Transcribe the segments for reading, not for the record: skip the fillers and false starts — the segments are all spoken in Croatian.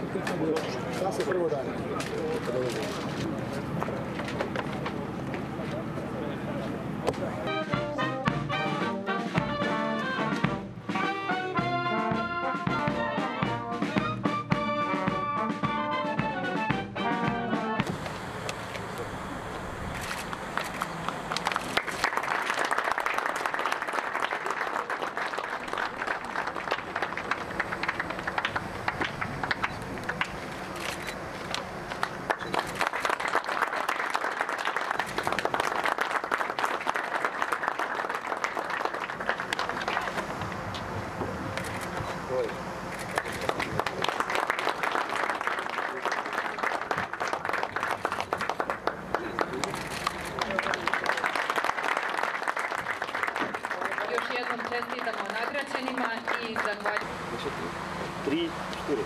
Da se prvo dane. Još jednom čestitamo nagrađenima i zahvaljujemo. 3, 4.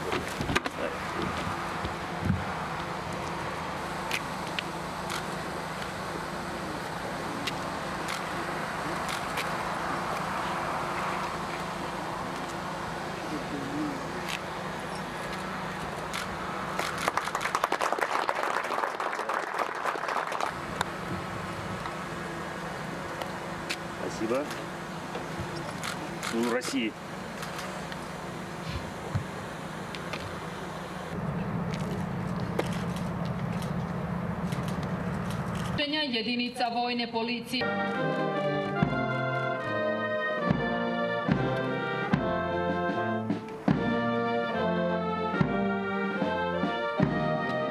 Спасибо. У России. Jedinica vojne policije.